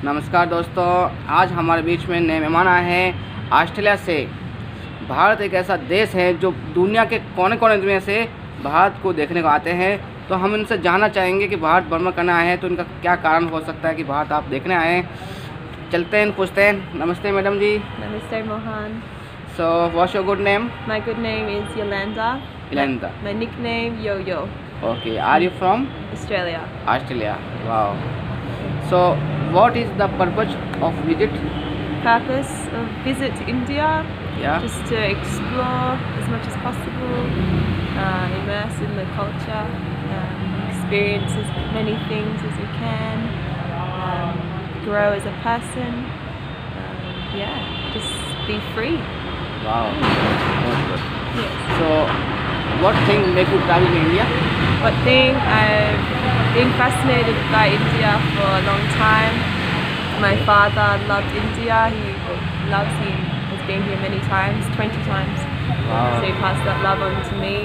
नमस्कार दोस्तों, आज हमारे बीच में नए मेहमान आए हैं ऑस्ट्रेलिया से। भारत एक ऐसा देश है जो दुनिया के कोने कोने में से भारत को देखने को आते हैं। तो हम इनसे जानना चाहेंगे कि भारत भ्रमण करने आए हैं तो इनका क्या कारण हो सकता है कि भारत आप देखने आए हैं। चलते हैं, पूछते हैं। नमस्ते madam ji. Namaste, Mohan. So what's your good name? My good name is Yolanda. Yolanda. My nickname Yo-Yo. Okay, are you from? Australia. Australia. Wow. So what is the purpose of visit? Purpose of visit to India, या just to explore as much as possible, immerse in the culture, experience as many things as you can, grow as a person. Just be free. Wow, बहुत good. Yes. So, what thing make you travel in India? One thing, I've been fascinated by India for a long time. My father loved India. He has been here many times, 20 times. Wow. So he passed that love on to me,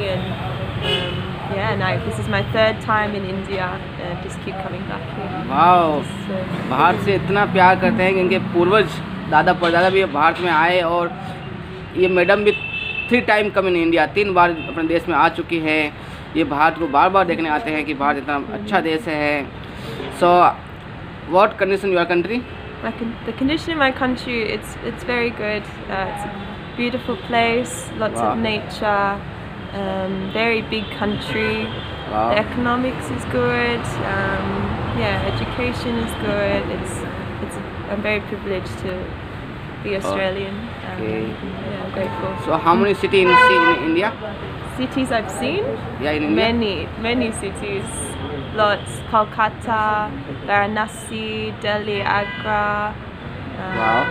and this is my third time in India. Just keep coming back here. Wow, Just, Bharat से इतना प्यार करते हैं कि इनके पूर्वज दादा परदादा भी भारत में आए, और ये मैडम भी 3 टाइम कम इन इंडिया, 3 बार अपने देश में आ चुकी है। ये भारत को बार बार देखने आते हैं कि भारत इतना अच्छा देश है। So what condition your country? the condition in my country, it's very good. It's a beautiful place, lots Wow. of nature, very big country. Wow. The economics is good. Education is good. I'm very privileged to be Australian. Okay. I'm grateful. So how many city in India? Cities I've seen, Yeah, in India. many cities. Lots. Kolkata, Varanasi, Delhi, Agra, Wow.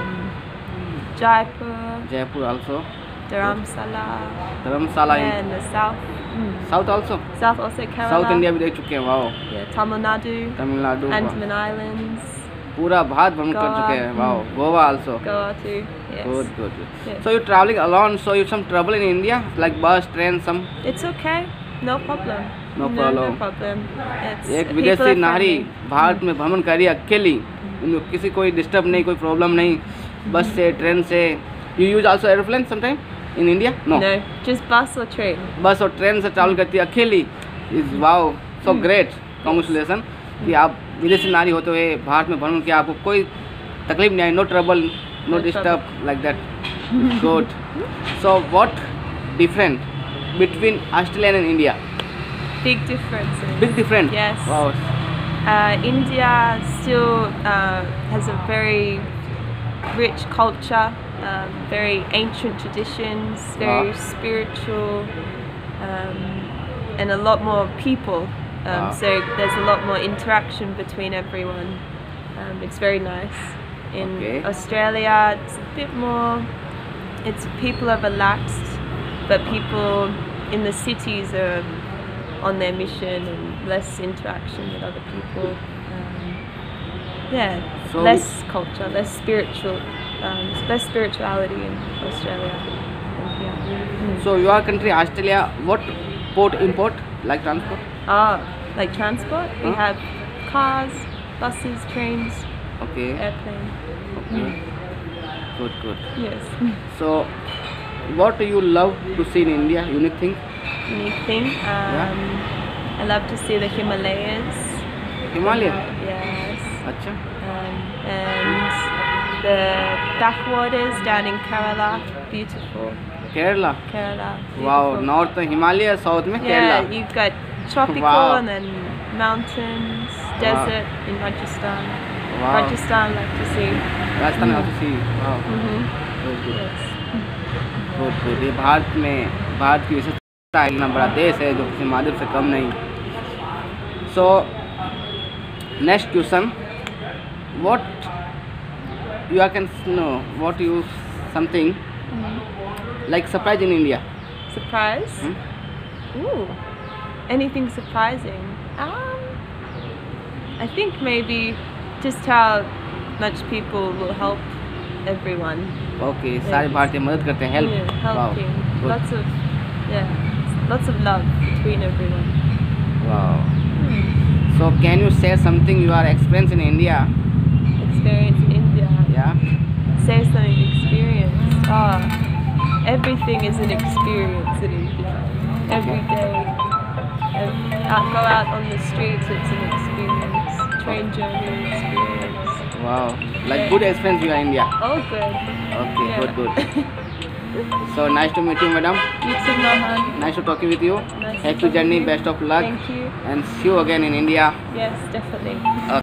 Jaipur, Jaipur also. Dharamsala, Dharamsala and the south. South also. South also Kerala. South India भी देख चुके हैं। वाओ। Yeah, Tamil Nadu, Tamil Nadu, Andaman Islands, पूरा भारत भ्रमण कर गोवा। चुके हैं। Wow, Goa also. Goa too. Yes. Good. Yes. So you're traveling alone, so you some trouble in India, like bus, train, some? It's okay. No problem. No No problem. problem. It's एक people विदेशी are नारी friendly. Bharat में भ्रमण करी अकेली, इनको किसी कोई डिस्टर्ब नहीं, कोई प्रॉब्लम नहीं, बस से, ट्रेन से। You use also aeroplane sometime in India? No, No, just bus or train. बस और ट्रेन से ट्रैवल करती है अकेली। Is wow, so great, congratulation कि आप विदेशी नारी होते हुए भारत में भ्रमण किया, आपको कोई तकलीफ नहीं आई, no trouble, no No disturb like that. Good. So what different between Australia and India? Big differences. Big difference. Yes. Wow. India still has a very rich culture, very ancient traditions, very Wow. spiritual, and a lot more people. Wow. So there's a lot more interaction between everyone. It's very nice. In Okay. Australia, it's a bit more. People are relaxed, but people in the cities are on their mission and less interaction with other people. So- less culture, less spiritual, less spirituality in Australia. So your country Australia, what port import like transport? Like transport, we Huh? have cars, buses, trains, Okay. airplane. Okay. Good. Yes. So what do you love to see in India? Unique thing? Unique thing. I love to see the Himalayas. Himalaya? Yes. अच्छा। And the backwaters down in Kerala, beautiful. Kerala? Kerala. Wow. Beautiful. North Himalaya, south में Kerala. Yeah, you've got tropical Wow. and then mountains, desert in Rajasthan. Wow. Rajasthan, like to see. Rajasthan also see. Wow. Good. Yes. Good. ये भारत की विशेषता है, इतना बड़ा देश है जो किसी माध्यम से कम नहीं। So next question, what you can no, what you something like surprise in India? Surprise? Ooh, anything surprising? I think maybe just how much people will help everyone. Okay, सारे भारतीय मदद करते हैं, help. Yeah, helping. Lots of love between everyone. Wow. So can you share something you are experienced in India? experience in India. Yeah. Say something experienced. Everything is an experience in India. Every day. Go out on the streets, it's an experience. Train journey experience. Wow. Like good experience you are in India. All good. Okay, Yeah. good. So nice to meet you, madam. You too, Mohan. Nice to talk with you. Nice to Happy talk journey, with you. best of luck, Thank you. and see you again in India. Yes, definitely.